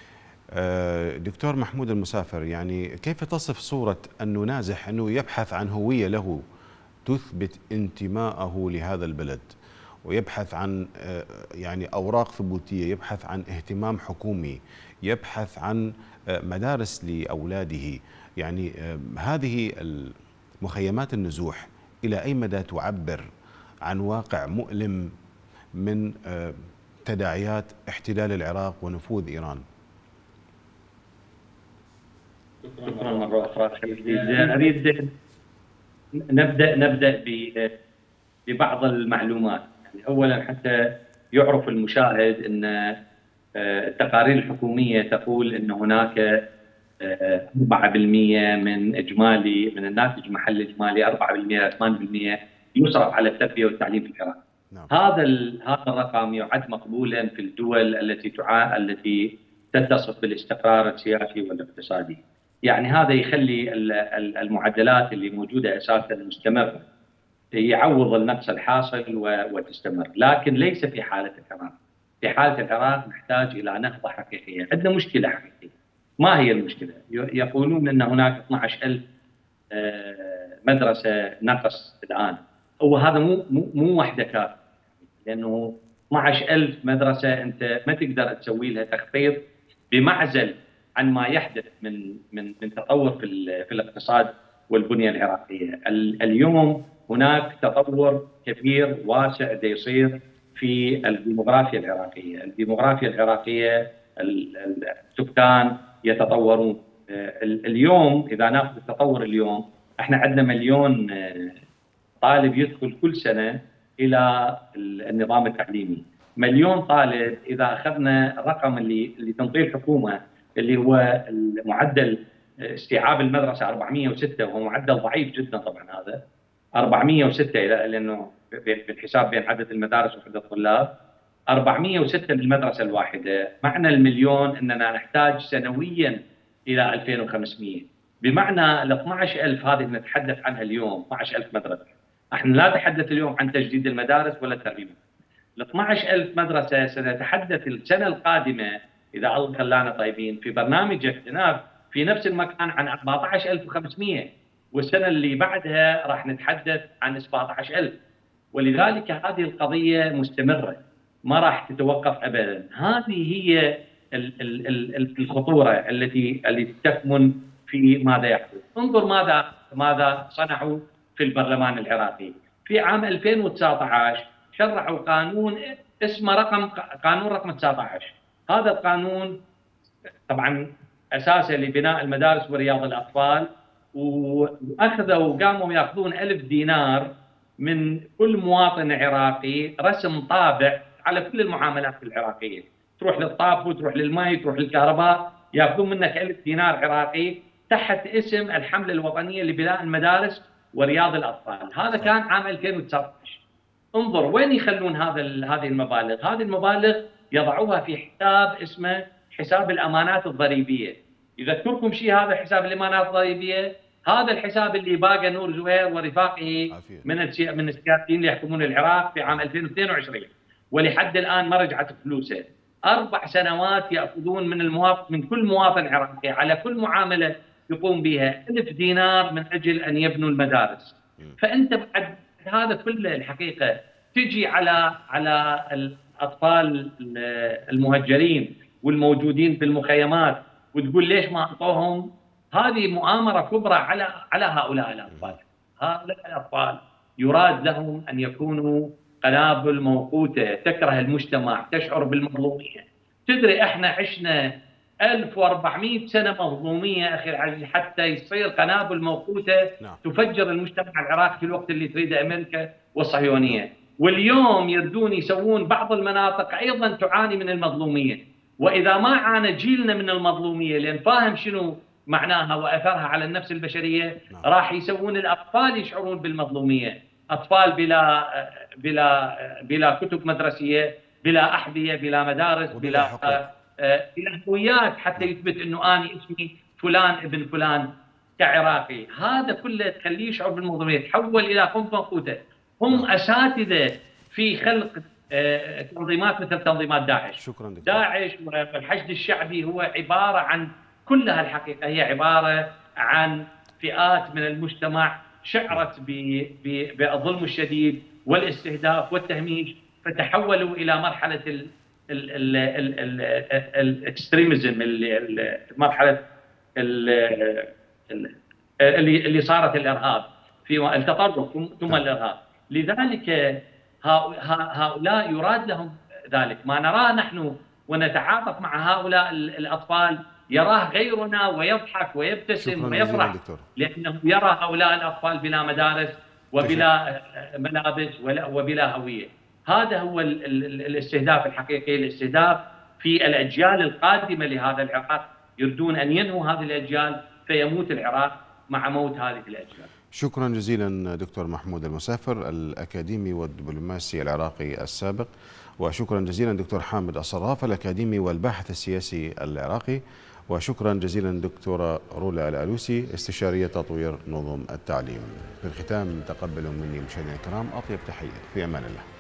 دكتور محمود المسافر، يعني كيف تصف صورة أنه نازح، أنه يبحث عن هوية له تثبت انتماءه لهذا البلد، ويبحث عن يعني أوراق ثبوتية، يبحث عن اهتمام حكومي، يبحث عن مدارس لأولاده، يعني هذه مخيمات النزوح إلى أي مدى تعبر عن واقع مؤلم من تداعيات احتلال العراق ونفوذ إيران؟ شكرا مرة أخرى. أريد نبدأ نبدأ ببعض المعلومات. يعني أولا حتى يعرف المشاهد أن التقارير الحكومية تقول أن هناك أربعة بالمئة من إجمالي من الناتج المحلي الإجمالي أربعة بالمئة إلى ثمانية بالمئة يصرف على التربية والتعليم في العراق. نعم. هذا هذا الرقم يعد مقبولا في الدول التي تعا التي تتصف بالاستقرار السياسي والاقتصادي. يعني هذا يخلي المعدلات اللي موجوده اساسا مستمره، يعوض النقص الحاصل وتستمر، لكن ليس في حاله العراق. في حاله العراق نحتاج الى نهضه حقيقيه، عندنا مشكله حقيقيه. ما هي المشكله؟ يقولون ان هناك اثني عشر ألف مدرسه نقص الان، هو هذا مو مو مو وحده كافيه، لانه اثني عشر ألف مدرسه انت ما تقدر تسوي لها تخطيط بمعزل عن ما يحدث من من من تطور في في الاقتصاد والبنيه العراقيه. اليوم هناك تطور كبير واسع دا يصير في الديموغرافيا العراقيه، الديموغرافيا العراقيه السكان يتطورون. اليوم اذا ناخذ التطور اليوم، احنا عندنا مليون طالب يدخل كل سنه الى النظام التعليمي، مليون طالب. اذا اخذنا الرقم اللي اللي تنطيه الحكومه اللي هو معدل استيعاب المدرسه أربعمئة وستة، وهو معدل ضعيف جدا طبعا، هذا أربعمئة وستة لانه بالحساب بين عدد المدارس وعدد الطلاب، أربعمئة وستة للمدرسه الواحده، معنى المليون اننا نحتاج سنويا الى ألفين وخمسمئة. بمعنى ال اثني عشر ألف هذه اللي نتحدث عنها اليوم، اثني عشر ألف مدرسه، احنا لا نتحدث اليوم عن تجديد المدارس ولا ترميمها. ال اثني عشر ألف مدرسه سنتحدث السنه القادمه اذا الله خلانا طيبين في برنامج اكتناف في نفس المكان عن أربعة عشر ألف وخمسمئة، والسنه اللي بعدها راح نتحدث عن سبعة عشر ألف. ولذلك هذه القضيه مستمره ما راح تتوقف ابدا. هذه هي الخطوره التي التي تكمن في ماذا يحدث. انظر ماذا ماذا صنعوا في البرلمان العراقي. في عام ألفين وتسعة عشر شرعوا قانون اسمه رقم قانون رقم تسعة عشر. هذا القانون طبعا اساسه لبناء المدارس ورياض الاطفال، واخذوا وقاموا ياخذون ألف دينار من كل مواطن عراقي رسم طابع على كل المعاملات العراقيه، تروح للطابو، تروح للمي، تروح للكهرباء، ياخذون منك ألف دينار عراقي تحت اسم الحمله الوطنيه لبناء المدارس ورياض الاطفال. هذا كان عام ألفين وتسعة عشر. انظر وين يخلون هذا هذه المبالغ؟ هذه المبالغ يضعوها في حساب اسمه حساب الامانات الضريبيه. يذكركم شيء هذا حساب الامانات الضريبيه؟ هذا الحساب اللي باقى نور زهير ورفاقه من من السياسيين اللي يحكمون العراق في عام ألفين واثنين وعشرين، ولحد الان ما رجعت فلوسه. اربع سنوات ياخذون من المواطن، من كل مواطن عراقي على كل معامله يقوم بها ألف دينار من اجل ان يبنوا المدارس. فانت بعد هذا كله الحقيقه تجي على على الاطفال المهجرين والموجودين في المخيمات وتقول ليش ما اعطوهم؟ هذه مؤامره كبرى على على هؤلاء الاطفال. هؤلاء الاطفال يراد لهم ان يكونوا قنابل موقوته، تكره المجتمع، تشعر بالمظلوميه. تدري احنا عشنا ألف وأربعمئة سنه مظلوميه اخي العزيز حتى يصير قنابل موقوته تفجر المجتمع العراقي في الوقت اللي تريده امريكا والصهيونيه. واليوم يردون يسوون بعض المناطق ايضا تعاني من المظلوميه، واذا ما عانى جيلنا من المظلوميه لان فاهم شنو معناها واثرها على النفس البشريه، راح يسوون الاطفال يشعرون بالمظلوميه، اطفال بلا بلا بلا كتب مدرسيه، بلا احذيه، بلا مدارس، بلا بلا هويات حتى يثبت انه انا اسمي فلان ابن فلان كعراقي. هذا كله تخليه يشعر بالمظلوميه، تحول الى قنفه موقوته. هم اساتذه في خلق تنظيمات مثل تنظيمات داعش. شكرا دكتور. داعش والحشد الشعبي هو عباره عن كلها الحقيقه هي عباره عن فئات من المجتمع شعرت بالظلم الشديد والاستهداف والتهميش، فتحولوا الى مرحله الاكستريميزم، مرحله اللي اللي صارت الارهاب في التطرف ثم الارهاب. لذلك هؤلاء يراد لهم ذلك. ما نراه نحن ونتعاطف مع هؤلاء الاطفال يراه غيرنا ويضحك ويبتسم ويفرح، لانه يرى هؤلاء الاطفال بلا مدارس وبلا ملابس وبلا هويه. هذا هو الاستهداف الحقيقي، الاستهداف في الاجيال القادمه لهذا العراق. يريدون ان ينهوا هذه الاجيال فيموت العراق مع موت هذه الاجيال. شكرا جزيلا دكتور محمود المسافر الأكاديمي والدبلوماسي العراقي السابق، وشكرا جزيلا دكتور حامد الصراف الأكاديمي والباحث السياسي العراقي، وشكرا جزيلا دكتورة رولا الألوسي استشارية تطوير نظم التعليم. في الختام تقبلوا مني مشاهدينا الكرام أطيب تحية، في أمان الله.